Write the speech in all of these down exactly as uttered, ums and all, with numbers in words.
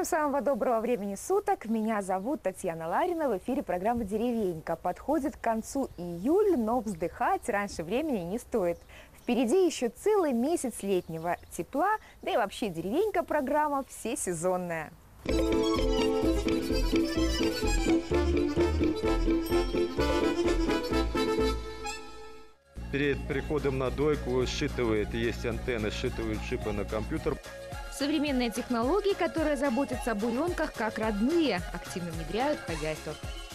Всем самого доброго времени суток. Меня зовут Татьяна Ларина. В эфире программа «Деревенька». Подходит к концу июль, но вздыхать раньше времени не стоит. Впереди еще целый месяц летнего тепла, да и вообще «Деревенька» программа всесезонная. Перед переходом на дойку считывает, есть антенны, считывают чипы на компьютер. Современные технологии, которые заботятся о буренках как родные, активно внедряют в хозяйство.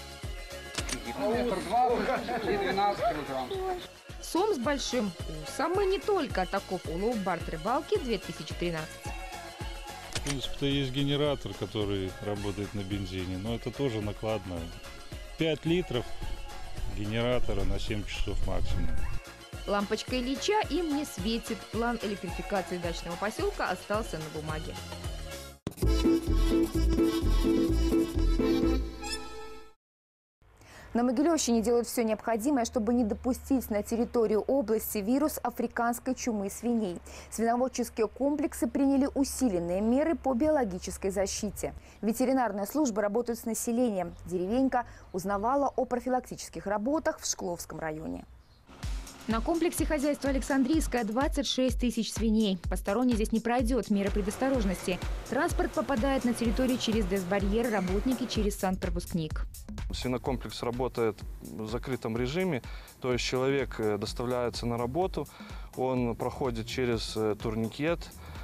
Сом с большим усом и не только. Таков улов Барт рыбалки две тысячи тринадцать. В принципе-то есть генератор, который работает на бензине, но это тоже накладно. пять литров генератора на семь часов максимум. Лампочка Ильича им не светит. План электрификации дачного поселка остался на бумаге. На Могилевщине делают все необходимое, чтобы не допустить на территорию области вирус африканской чумы свиней. Свиноводческие комплексы приняли усиленные меры по биологической защите. Ветеринарная служба работает с населением. Деревенька узнавала о профилактических работах в Шкловском районе. На комплексе хозяйства Александрийское двадцать шесть тысяч свиней. Посторонний здесь не пройдет, меры предосторожности. Транспорт попадает на территорию через ДЭС-барьер, работники через санпропускник. Свинокомплекс работает в закрытом режиме, то есть человек доставляется на работу, он проходит через турникет,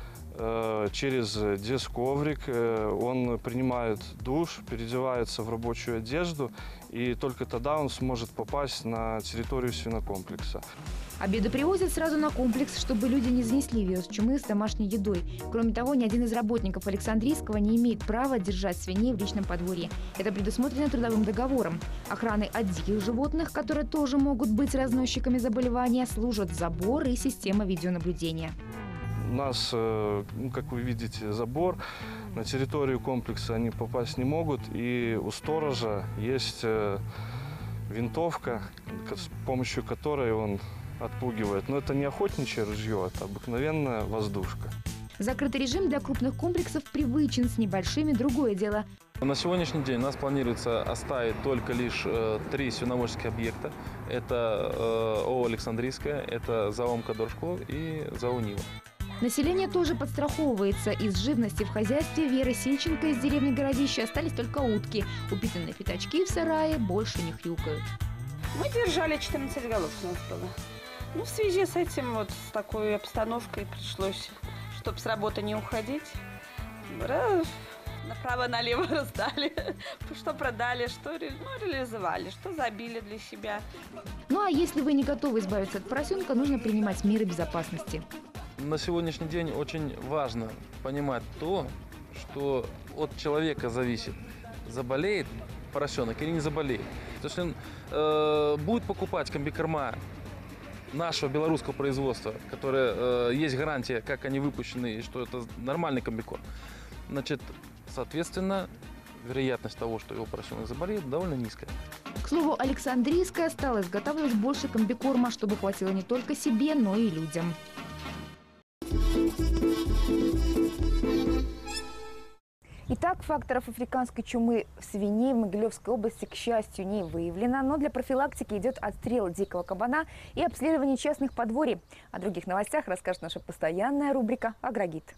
через дисковрик, он принимает душ, переодевается в рабочую одежду, и только тогда он сможет попасть на территорию свинокомплекса. Обеды привозят сразу на комплекс, чтобы люди не занесли вирус чумы с домашней едой. Кроме того, ни один из работников Александрийского не имеет права держать свиней в личном подворье. Это предусмотрено трудовым договором. Охраной от диких животных, которые тоже могут быть разносчиками заболевания, служат забор и система видеонаблюдения. У нас, ну, как вы видите, забор. На территорию комплекса они попасть не могут. И у сторожа есть винтовка, с помощью которой он отпугивает. Но это не охотничье ружье, это обыкновенная воздушка. Закрытый режим для крупных комплексов привычен, с небольшими другое дело. На сегодняшний день у нас планируется оставить только лишь э, три свиноводческих объекта. Это э, ООО «Александрийская», это ЗАО «Мкадоршклов» и ЗАО «Нива». Население тоже подстраховывается. Из живности в хозяйстве Веры Сильченко из деревни Городище остались только утки. Упитанные пятачки в сарае больше не хрюкают. Мы держали четырнадцать голов у нас было. Ну, в связи с этим, вот с такой обстановкой пришлось, чтобы с работы не уходить, направо-налево раздали. Что продали, что ну, реализовали, что забили для себя. Ну а если вы не готовы избавиться от поросенка, нужно принимать меры безопасности. На сегодняшний день очень важно понимать то, что от человека зависит, заболеет поросенок или не заболеет. То есть он э, будет покупать комбикорма нашего белорусского производства, которое э, есть гарантия, как они выпущены, и что это нормальный комбикорм. Значит, соответственно, вероятность того, что его поросенок заболеет, довольно низкая. К слову, Александрийская стала изготавливать больше комбикорма, чтобы хватило не только себе, но и людям. Итак, факторов африканской чумы в свиней в Могилевской области, к счастью, не выявлено, но для профилактики идет отстрел дикого кабана и обследование частных подворий. О других новостях расскажет наша постоянная рубрика «Агрогид».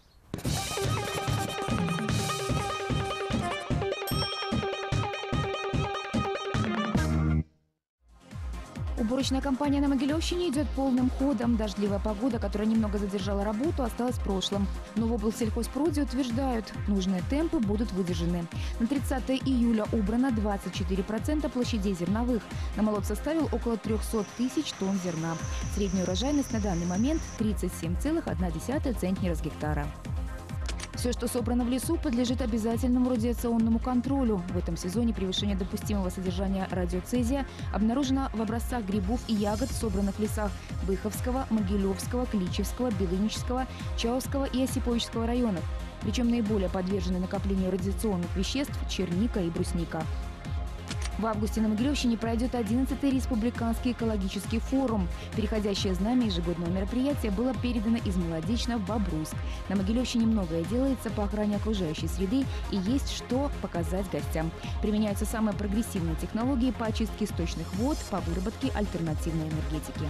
Уборочная кампания на Могилевщине идет полным ходом. Дождливая погода, которая немного задержала работу, осталась в прошлом. Но в облсельхозпроде утверждают, нужные темпы будут выдержаны. На тридцатое июля убрано двадцать четыре процента площадей зерновых. Намолот составил около трёхсот тысяч тонн зерна. Средняя урожайность на данный момент тридцать семь целых одна десятая центнера с гектара. Все, что собрано в лесу, подлежит обязательному радиационному контролю. В этом сезоне превышение допустимого содержания радиоцезия обнаружено в образцах грибов и ягод, собранных в лесах Быховского, Могилевского, Кличевского, Белынического, Чаусского и Осиповичского районов. Причем наиболее подвержены накоплению радиационных веществ черника и брусника. В августе на Могилевщине пройдет одиннадцатый республиканский экологический форум. Переходящее знамя ежегодного мероприятия было передано из Молодечно в Бобруйск. На Могилевщине многое делается по охране окружающей среды и есть что показать гостям. Применяются самые прогрессивные технологии по очистке сточных вод, по выработке альтернативной энергетики.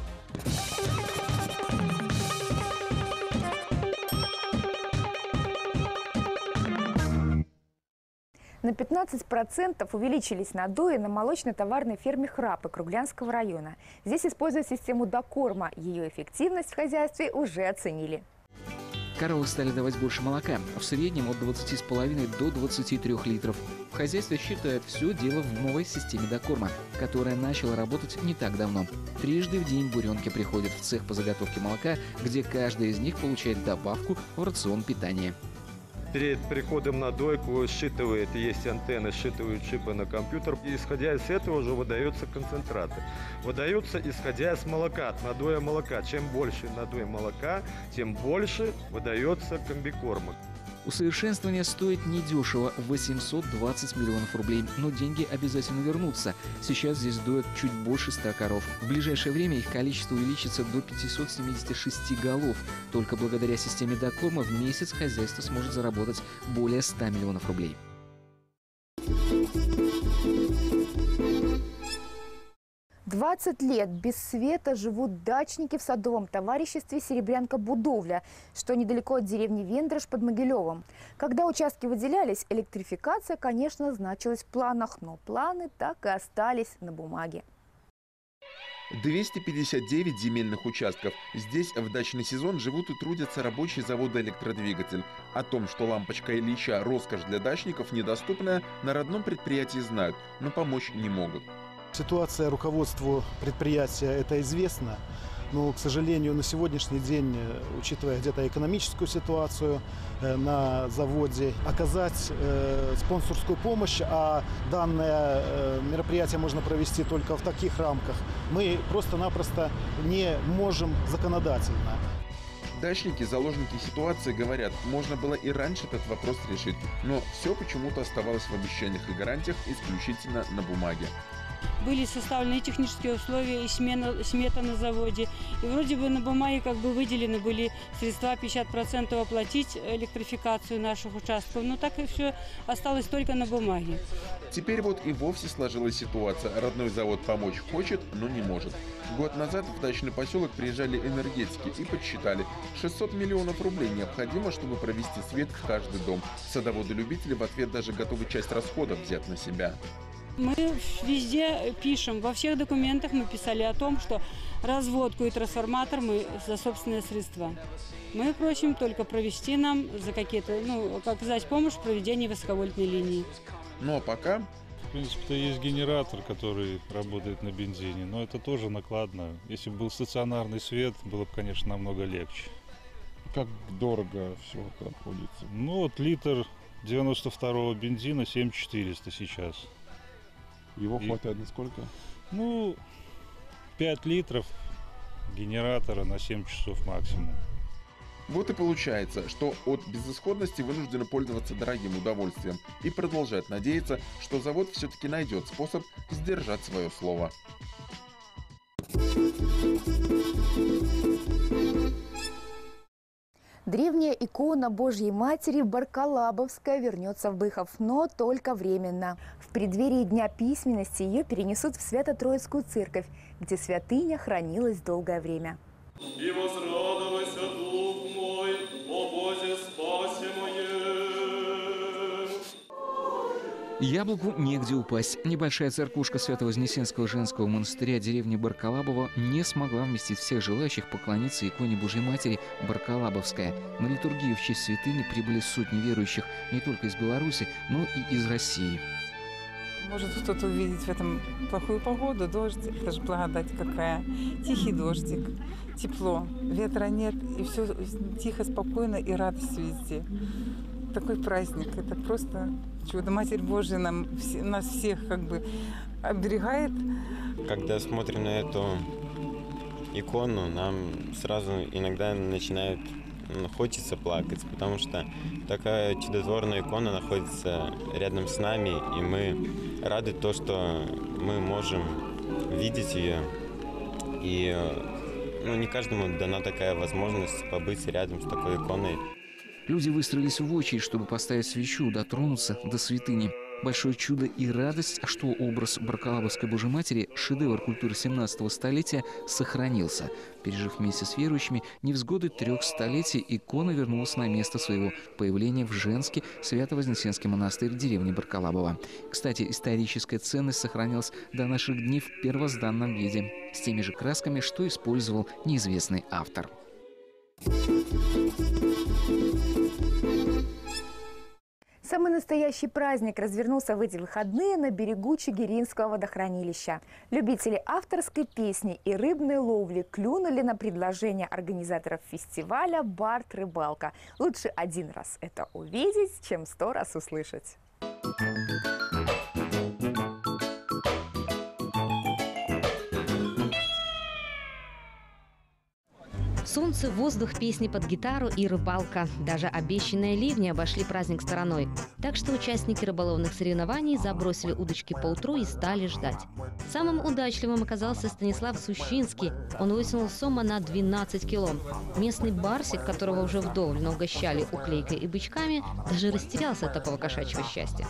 На пятнадцать процентов увеличились надои на молочно-товарной ферме Храпы Круглянского района. Здесь используют систему докорма. Ее эффективность в хозяйстве уже оценили. Коровы стали давать больше молока, в среднем от двадцати с половиной до двадцати трёх литров. В хозяйстве считают, все дело в новой системе докорма, которая начала работать не так давно. Трижды в день буренки приходят в цех по заготовке молока, где каждая из них получает добавку в рацион питания. Перед приходом на дойку считывает, есть антенны, считывают чипы на компьютер. И исходя из этого уже выдаются концентраты. Выдаются исходя из молока, от надоя молока. Чем больше надой молока, тем больше выдается комбикорма. Усовершенствование стоит недешево – восемьсот двадцать миллионов рублей, но деньги обязательно вернутся. Сейчас здесь доят чуть больше ста коров. В ближайшее время их количество увеличится до пятисот семидесяти шести голов. Только благодаря системе докорма в месяц хозяйство сможет заработать более ста миллионов рублей. двадцать лет без света живут дачники в садовом товариществе «Серебрянка-Будовля», что недалеко от деревни Вендрыш под Могилевом. Когда участки выделялись, электрификация, конечно, значилась в планах, но планы так и остались на бумаге. двести пятьдесят девять земельных участков. Здесь в дачный сезон живут и трудятся рабочие завода «Электродвигатель». О том, что лампочка Ильича – роскошь для дачников недоступная, на родном предприятии знают, но помочь не могут. Ситуация руководству предприятия – это известно, но, к сожалению, на сегодняшний день, учитывая где-то экономическую ситуацию на заводе, оказать э, спонсорскую помощь, а данное э, мероприятие можно провести только в таких рамках, мы просто-напросто не можем законодательно. Дачники, заложники ситуации, говорят, можно было и раньше этот вопрос решить, но все почему-то оставалось в обещаниях и гарантиях исключительно на бумаге. Были составлены технические условия и смена, смета на заводе. И вроде бы на бумаге как бы выделены были средства пятьдесят процентов оплатить электрификацию наших участков. Но так и все осталось только на бумаге. Теперь вот и вовсе сложилась ситуация. Родной завод помочь хочет, но не может. Год назад в дачный поселок приезжали энергетики и подсчитали. шестьсот миллионов рублей необходимо, чтобы провести свет в каждый дом. Садоводы-любители в ответ даже готовы часть расходов взять на себя. Мы везде пишем, во всех документах мы писали о том, что разводку и трансформатор мы за собственные средства. Мы просим только провести нам за какие-то, ну, оказать помощь в проведении высоковольтной линии. Но пока... В принципе-то есть генератор, который работает на бензине, но это тоже накладно. Если бы был стационарный свет, было бы, конечно, намного легче. Как дорого все это обходится? Ну вот литр девяносто второго бензина семь тысяч четыреста сейчас. Его И, хватает на сколько? Ну, пять литров генератора на семь часов максимум. Вот и получается, что от безысходности вынуждены пользоваться дорогим удовольствием и продолжать надеяться, что завод все-таки найдет способ сдержать свое слово. Древняя икона Божьей Матери Баркалабовская вернется в Быхов, но только временно. В преддверии Дня письменности ее перенесут в Свято-Троицкую церковь, где святыня хранилась долгое время. И возрадовайся, дух мой, о Бозе спасе моем. Яблоку негде упасть. Небольшая церквушка Свято-Вознесенского женского монастыря деревни Баркалабово не смогла вместить всех желающих поклониться иконе Божьей Матери Баркалабовская. На литургию в честь святыни прибыли сотни верующих не только из Беларуси, но и из России. Может кто-то увидеть в этом плохую погоду, дождь, это же благодать какая. Тихий дождик, тепло, ветра нет, и все тихо, спокойно и радость везде. Такой праздник, это просто чудо. Матерь Божия нам, нас всех как бы оберегает. Когда смотрим на эту икону, нам сразу иногда начинают хочется плакать, потому что такая чудотворная икона находится рядом с нами, и мы рады то, что мы можем видеть ее. И ну, не каждому дана такая возможность побыть рядом с такой иконой. Люди выстроились в очередь, чтобы поставить свечу, дотронуться до святыни. Большое чудо и радость, что образ Баркалабовской Божьей Матери, шедевр культуры семнадцатого столетия, сохранился. Пережив вместе с верующими невзгоды трех столетий, икона вернулась на место своего появления в Женский Свято-Вознесенский монастырь деревни Баркалабова. Кстати, историческая ценность сохранилась до наших дней в первозданном виде, с теми же красками, что использовал неизвестный автор. Самый настоящий праздник развернулся в эти выходные на берегу Чигиринского водохранилища. Любители авторской песни и рыбной ловли клюнули на предложение организаторов фестиваля «Барт Рыбалка». Лучше один раз это увидеть, чем сто раз услышать. Солнце, воздух, песни под гитару и рыбалка. Даже обещанные ливни обошли праздник стороной. Так что участники рыболовных соревнований забросили удочки поутру и стали ждать. Самым удачливым оказался Станислав Сущинский. Он вытянул сома на двенадцать кило. Местный барсик, которого уже вдоволь угощали уклейкой и бычками, даже растерялся от такого кошачьего счастья.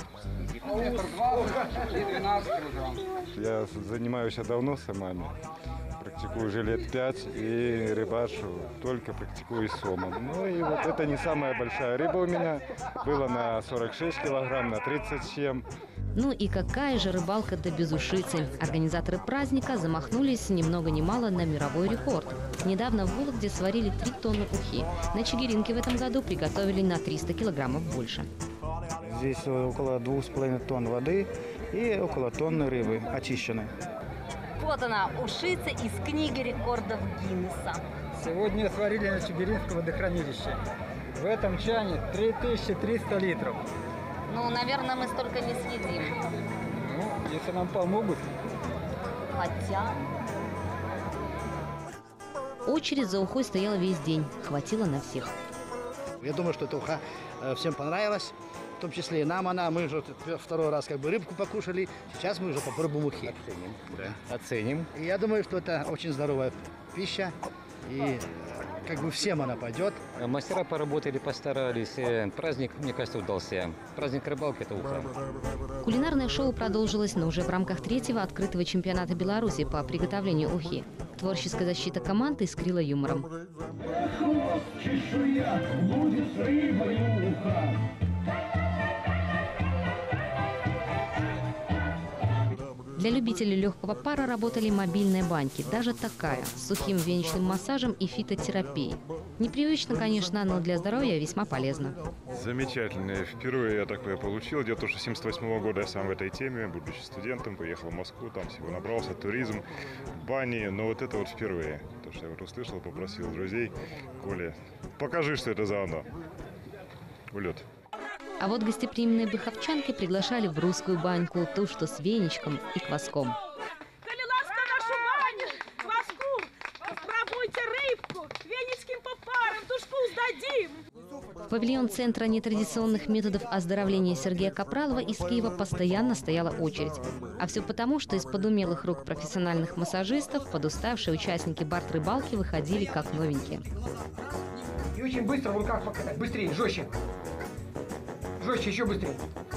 Я занимаюсь давно самами. Практикую уже лет пять и рыбачу, только практикую сомом. Ну и вот это не самая большая рыба у меня. Было на сорок шесть килограмм, на тридцать семь. Ну и какая же рыбалка до безушицы. Организаторы праздника замахнулись ни много ни мало на мировой рекорд. Недавно в Вологде сварили три тонны ухи. На Чигиринке в этом году приготовили на триста килограммов больше. Здесь около двух с половиной тонн воды и около тонны рыбы очищенной. Вот она, ушица из книги рекордов Гиннесса. Сегодня сварили на Чигиринском водохранилище. В этом чане три тысячи триста литров. Ну, наверное, мы столько не съедим. Ну, если нам помогут. Хотя... Очередь за ухой стояла весь день. Хватило на всех. Я думаю, что эта уха всем понравилась. В том числе и нам она. Мы уже второй раз как бы рыбку покушали. Сейчас мы уже попробуем ухи. Оценим. Да. Оценим. И я думаю, что это очень здоровая пища. И как бы всем она пойдет. Мастера поработали, постарались. Праздник, мне кажется, удался. Праздник рыбалки – это уха. Кулинарное шоу продолжилось, но уже в рамках третьего открытого чемпионата Беларуси по приготовлению ухи. Творческая защита команды искрила юмором. Для любителей легкого пара работали мобильные баньки. Даже такая, с сухим веничным массажем и фитотерапией. Непривычно, конечно, но для здоровья весьма полезно. Замечательно. Впервые я такое получил. Дело в том, что с семьдесят восьмого года я сам в этой теме, будучи студентом, поехал в Москву, там всего набрался, туризм, бани. Но вот это вот впервые. То, что я вот услышал, попросил друзей: Коля, покажи, что это за оно. Улет. А вот гостеприимные быховчанки приглашали в русскую баньку, ту, что с веничком и кваском. Коли ласка нашу баню, кваску, пробуйте рыбку, веничким попаром, тушку сдадим. В павильон Центра нетрадиционных методов оздоровления Сергея Капралова из Киева постоянно стояла очередь. А все потому, что из-под умелых рук профессиональных массажистов подуставшие участники барт-рыбалки выходили как новенькие. И очень быстро в руках покатать, быстрее, жестче. Жестче, еще быстрее.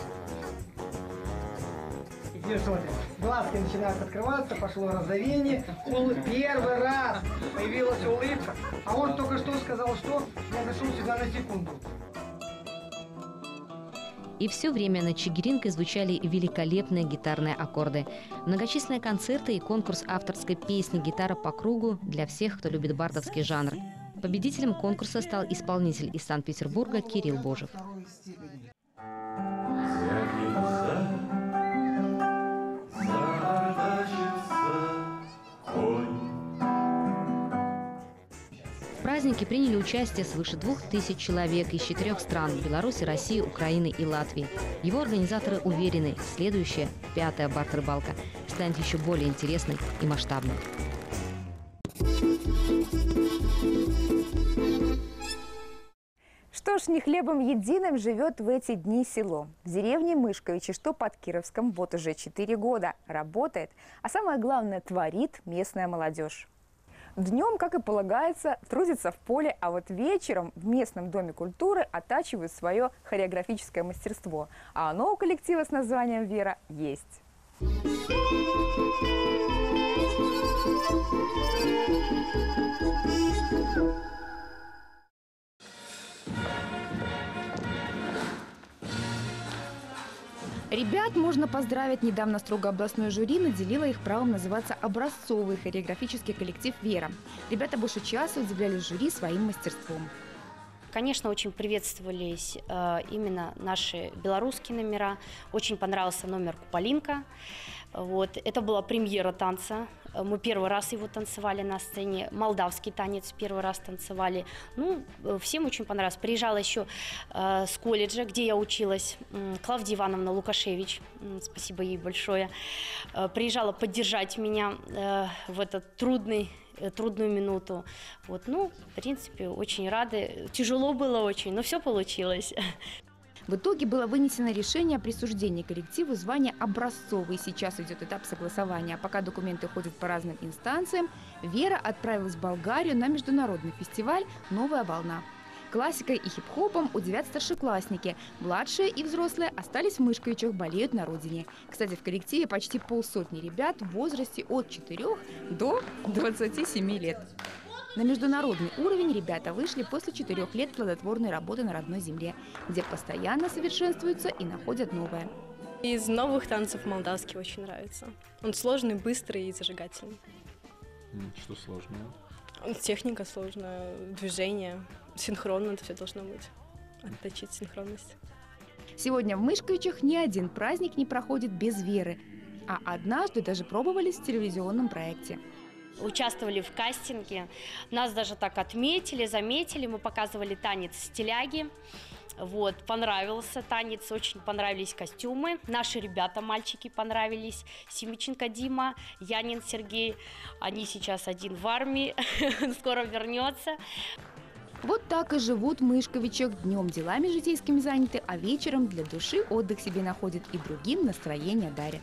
И теперь смотрим. Глазки начинают открываться, пошло розовение. Ул... Первый раз появилась улыбка. А он только что сказал, что я зашел сюда на секунду. И все время над Чигиринкой звучали великолепные гитарные аккорды. Многочисленные концерты и конкурс авторской песни «Гитара по кругу» для всех, кто любит бардовский жанр. Победителем конкурса стал исполнитель из Санкт-Петербурга Кирилл Божев. В празднике приняли участие свыше двух тысяч человек из четырех стран – Беларуси, России, Украины и Латвии. Его организаторы уверены, следующая, пятая барт-рыбалка, станет еще более интересной и масштабной. уж не хлебом единым живет в эти дни село. В деревне Мышковичи, что под Кировском, вот уже четыре года работает, а самое главное, творит местная молодежь. Днем, как и полагается, трудятся в поле, а вот вечером в местном доме культуры оттачивают свое хореографическое мастерство. А оно у коллектива с названием «Вера» есть. Ребят можно поздравить. Недавно строго областное жюри наделило их правом называться образцовый хореографический коллектив «Вера». Ребята больше часа удивляли жюри своим мастерством. Конечно, очень приветствовались э, именно наши белорусские номера. Очень понравился номер «Куполинка». Вот. Это была премьера танца. Мы первый раз его танцевали на сцене. Молдавский танец первый раз танцевали. Ну, всем очень понравилось. Приезжала еще э, с колледжа, где я училась, э, Клавдия Ивановна Лукашевич. Э, спасибо ей большое. Э, приезжала поддержать меня э, в этот трудный трудную минуту. Вот, ну, в принципе, очень рады. Тяжело было очень, но все получилось. В итоге было вынесено решение о присуждении коллективу звания образцовый. Сейчас идет этап согласования. Пока документы ходят по разным инстанциям, Вера отправилась в Болгарию на международный фестиваль «Новая волна». Классикой и хип-хопом удивят старшеклассники. Младшие и взрослые остались в Мышковичах, болеют на родине. Кстати, в коллективе почти полсотни ребят в возрасте от четырёх до двадцати семи лет. На международный уровень ребята вышли после четырех лет плодотворной работы на родной земле, где постоянно совершенствуются и находят новое. Из новых танцев молдавский очень нравится. Он сложный, быстрый и зажигательный. Что сложного? Техника сложная, движение, синхронно это все должно быть. Отточить синхронность. Сегодня в Мышковичах ни один праздник не проходит без Веры. А однажды даже пробовались в телевизионном проекте. Участвовали в кастинге, нас даже так отметили, заметили, мы показывали танец стиляги. Вот, понравился танец, очень понравились костюмы. Наши ребята, мальчики, понравились. Семиченко Дима, Янин Сергей. Они сейчас один в армии, скоро вернется. Вот так и живут в Мышковичах. Днем делами житейскими заняты, а вечером для души отдых себе находят и другим настроение дарят.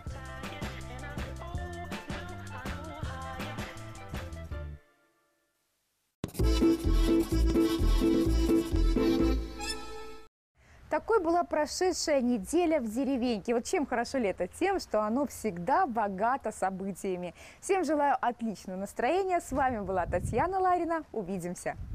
Такой была прошедшая неделя в деревеньке. Вот чем хорошо лето? Тем, что оно всегда богато событиями. Всем желаю отличного настроения. С вами была Татьяна Ларина. Увидимся.